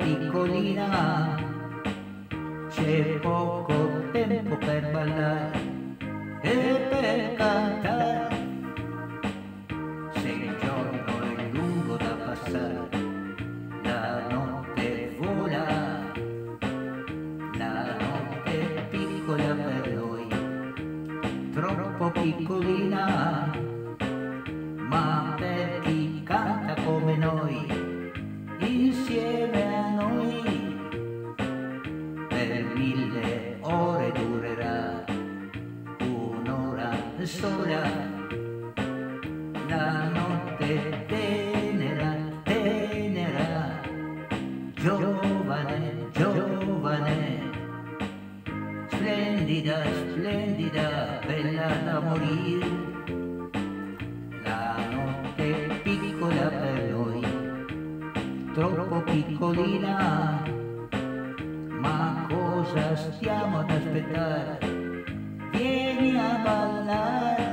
piccolina, c'è poco tempo per ballare e per cantare. Se il giorno è lungo da passare, la notte vola, la notte è piccola per noi, troppo piccolina, ma per chi canta come noi, insieme a noi, per 1000 ore durerà, un'ora sola, la notte tenera, tenera, giovane, giovane, splendida, splendida, bella da morire. La notte è piccola per noi, troppo piccolina, ma cosa stiamo ad aspettare? Vieni a ballare.